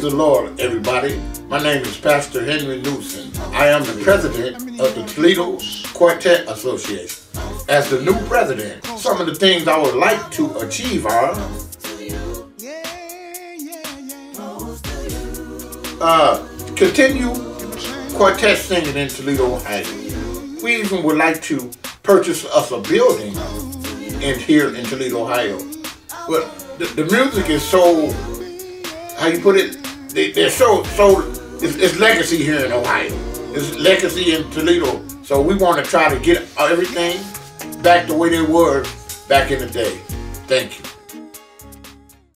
the Lord, everybody. My name is Pastor Henry Newson. I am the president of the Toledo Quartet Association. As the new president, some of the things I would like to achieve are continue quartet singing in Toledo, Ohio. We even would like to purchase us a building here in Toledo, Ohio. But the music is so, how you put it, they're so it's legacy here in Ohio. It's legacy in Toledo. So we want to try to get everything back the way they were back in the day. Thank you.